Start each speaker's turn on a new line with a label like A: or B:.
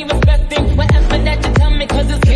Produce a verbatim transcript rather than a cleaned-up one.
A: respecting whatever that you tell me, cause it's